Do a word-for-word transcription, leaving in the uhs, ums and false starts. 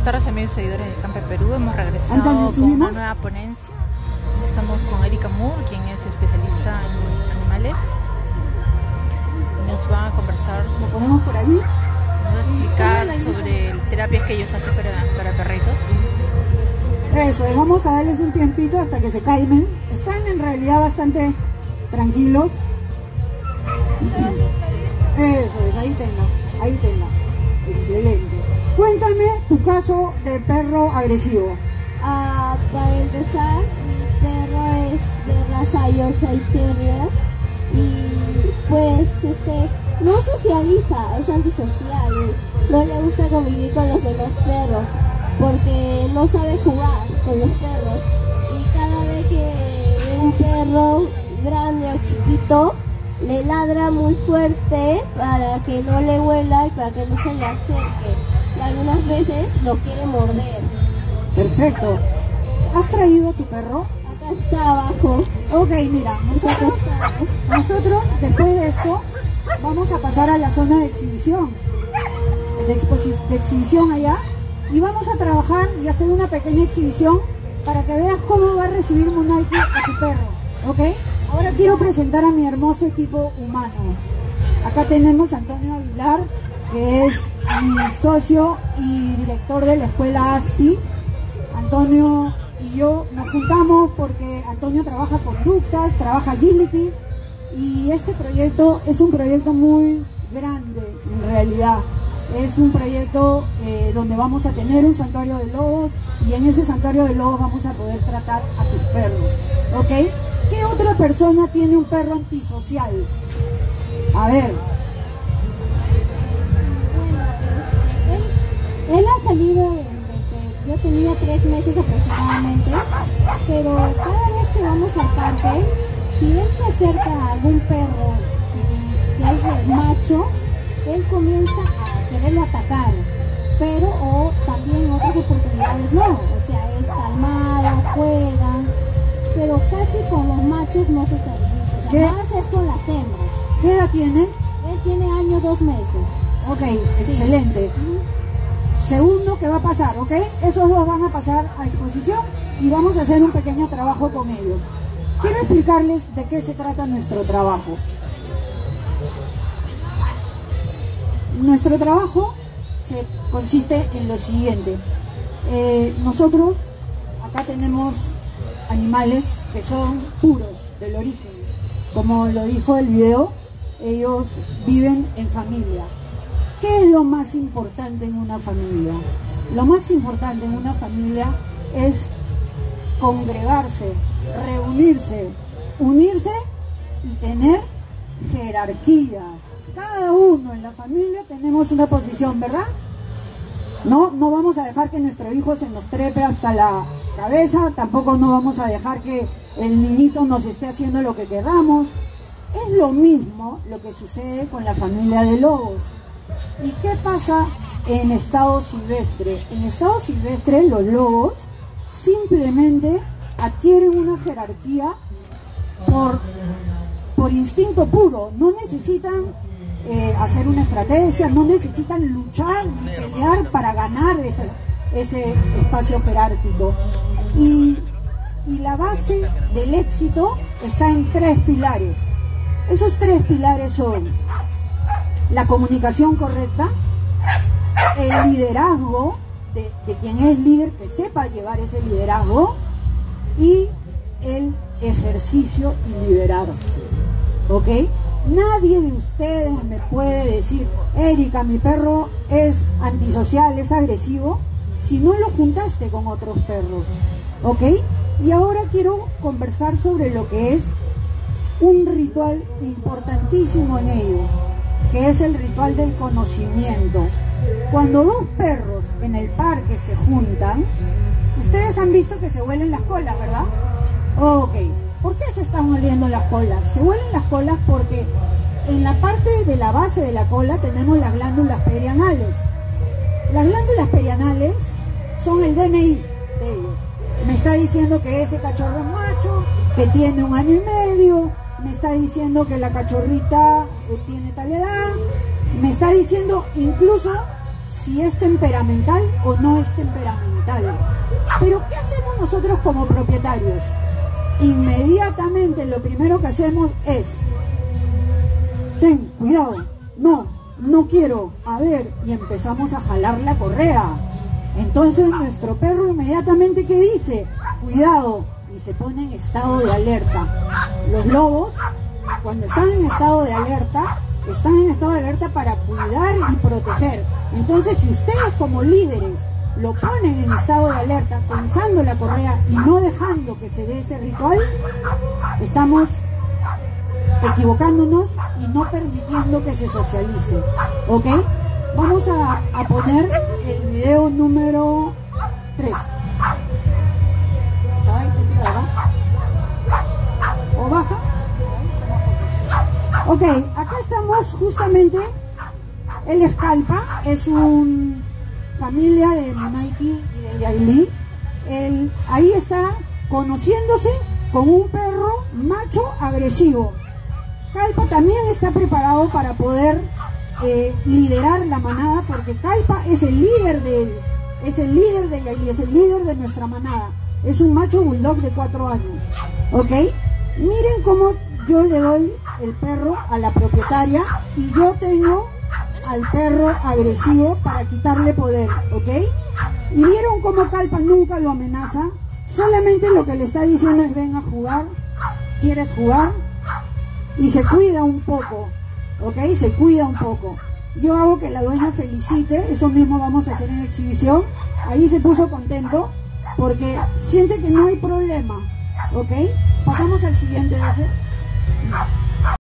Buenas tardes, amigos y seguidores de Campe Perú. Hemos regresado Antonio, con una nueva ponencia. Estamos con Erika Moore, quien es especialista en animales. Nos va a conversar. ¿Lo ponemos por ahí? Nos va a explicar sobre terapias que ellos hacen para, para perritos. Eso, vamos a darles un tiempito hasta que se calmen. Están en realidad bastante tranquilos. Eso es, ahí tenga, ahí tenga. Excelente. Cuéntame tu caso de perro agresivo. Uh, para empezar, mi perro es de raza Yorkshire Terrier y pues este no socializa, es antisocial, no le gusta convivir con los demás perros porque no sabe jugar con los perros y cada vez que un perro grande o chiquito le ladra muy fuerte para que no le huela y para que no se le acerque y algunas veces lo quiere morder. Perfecto. ¿Has traído a tu perro? Acá está abajo. Ok, mira, nosotros, nosotros después de esto vamos a pasar a la zona de exhibición, de, de exhibición allá, y vamos a trabajar y hacer una pequeña exhibición para que veas cómo va a recibir Monaiki a tu perro, ¿ok? Ahora quiero presentar a mi hermoso equipo humano. Acá tenemos a Antonio Aguilar, que es mi socio y director de la escuela A S T I. Antonio y yo nos juntamos porque Antonio trabaja conductas, trabaja agility y este proyecto es un proyecto muy grande en realidad. Es un proyecto eh, donde vamos a tener un santuario de lobos y en ese santuario de lobos vamos a poder tratar a tus perros, ¿ok? ¿Qué otra persona tiene un perro antisocial? A ver. Bueno, este, él, él ha salido desde que yo tenía tres meses aproximadamente, pero cada vez que vamos al parque, si él se acerca a algún perro que es macho, él comienza a quererlo atacar, pero o también otras oportunidades no, o sea, es calmado, juegan, pero casi con los machos no se socializa, o sea, más es con las hembras. ¿Qué edad tiene? Él tiene año, dos meses. Ok, sí. Excelente. Uh-huh. Segundo, ¿qué va a pasar? ¿Ok? Esos dos van a pasar a exposición y vamos a hacer un pequeño trabajo con ellos. Quiero explicarles de qué se trata nuestro trabajo. Nuestro trabajo se consiste en lo siguiente. Eh, nosotros acá tenemos animales que son puros del origen. Como lo dijo el video, ellos viven en familia. ¿Qué es lo más importante en una familia? Lo más importante en una familia es congregarse, reunirse, unirse y tener jerarquías. Cada uno en la familia tenemos una posición, ¿verdad? No, no vamos a dejar que nuestro hijo se nos trepe hasta la cabeza, tampoco no vamos a dejar que el niñito nos esté haciendo lo que queramos. Es lo mismo lo que sucede con la familia de lobos. ¿Y qué pasa en estado silvestre? En estado silvestre los lobos simplemente adquieren una jerarquía por, por instinto puro, no necesitan eh, hacer una estrategia, no necesitan luchar ni pelear para ganar ese, ese espacio jerárquico. Y, y la base del éxito está en tres pilares. Esos tres pilares son la comunicación correcta, el liderazgo de, de quien es líder, que sepa llevar ese liderazgo, y el ejercicio y liberarse, ¿ok? Nadie de ustedes me puede decir, Erika, mi perro es antisocial, es agresivo, si no lo juntaste con otros perros, ¿ok? Y ahora quiero conversar sobre lo que es un ritual importantísimo en ellos, que es el ritual del conocimiento. Cuando dos perros en el parque se juntan, ustedes han visto que se huelen las colas, ¿verdad? Ok, ¿por qué se están oliendo las colas? Se huelen las colas porque en la parte de la base de la cola tenemos las glándulas perianales. Las glándulas perianales son el D N I de ellos. Me está diciendo que ese cachorro es macho, que tiene un año y medio, me está diciendo que la cachorrita eh, tiene tal edad, me está diciendo incluso si es temperamental o no es temperamental. Pero ¿qué hacemos nosotros como propietarios? Inmediatamente lo primero que hacemos es: ten cuidado, no, no quiero, a ver, y empezamos a jalar la correa. Entonces nuestro perro inmediatamente, ¿qué dice? Cuidado, y se pone en estado de alerta. Los lobos, cuando están en estado de alerta, están en estado de alerta para cuidar y proteger. Entonces, si ustedes como líderes lo ponen en estado de alerta, tensando la correa y no dejando que se dé ese ritual, estamos equivocándonos y no permitiendo que se socialice. ¿Ok? Vamos a, a poner el video número tres. ¿O baja? Ok, acá estamos justamente. El Escalpa es un familia de Munaiki y de Yailí. El, ahí está conociéndose con un perro macho agresivo. Calpa también está preparado para poder eh, liderar la manada, porque Calpa es el líder de él, es el líder de Yailí, es el líder de nuestra manada. Es un macho bulldog de cuatro años. ¿Ok? Miren cómo yo le doy el perro a la propietaria y yo tengo al perro agresivo para quitarle poder. ¿Ok? Y vieron cómo Calpa nunca lo amenaza, solamente lo que le está diciendo es: ven a jugar, ¿quieres jugar? Y se cuida un poco. ¿Ok? Se cuida un poco. Yo hago que la dueña felicite, eso mismo vamos a hacer en exhibición. Ahí se puso contento porque siente que no hay problema. ¿Ok? Pasamos al siguiente, ¿no?